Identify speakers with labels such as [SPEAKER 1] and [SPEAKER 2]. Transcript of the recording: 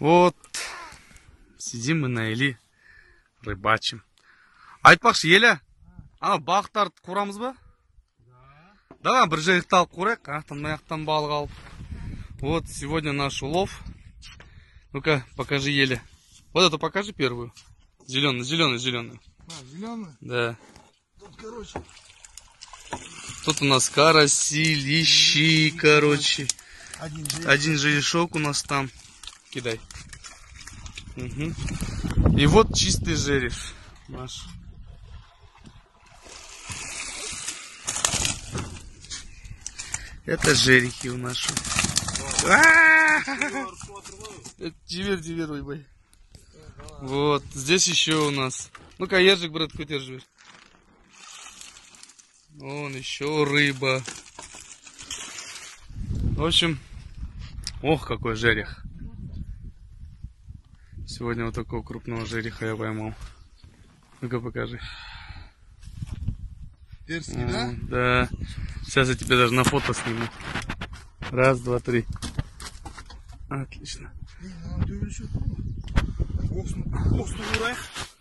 [SPEAKER 1] Вот, сидим мы на Или, рыбачим. Айтпақшы, Еля, бақтарды құрамыз ба? Давай бір жерді алып құрайық, аяқтан балық алып. Вот, сегодня наш улов. Ну-ка, покажи, Еля. Вот эту покажи первую. Зеленый.
[SPEAKER 2] Зеленый?
[SPEAKER 1] Да.
[SPEAKER 2] Тут, короче.
[SPEAKER 1] Тут у нас караси, лещи, короче. Один жерешок у нас там. Кидай. Угу. И вот чистый жереш наш. Это жерехи у нас. Дивер, бай. Вот, здесь еще у нас. Ну-ка, ежик, брат, держи. Вон еще рыба. В общем, ох, какой жерех. Сегодня вот такого крупного жереха я поймал. Ну-ка, покажи.
[SPEAKER 2] Перский, да?
[SPEAKER 1] Да. Сейчас я тебе даже на фото сниму. Раз, два, три. Отлично.
[SPEAKER 2] Острый урай.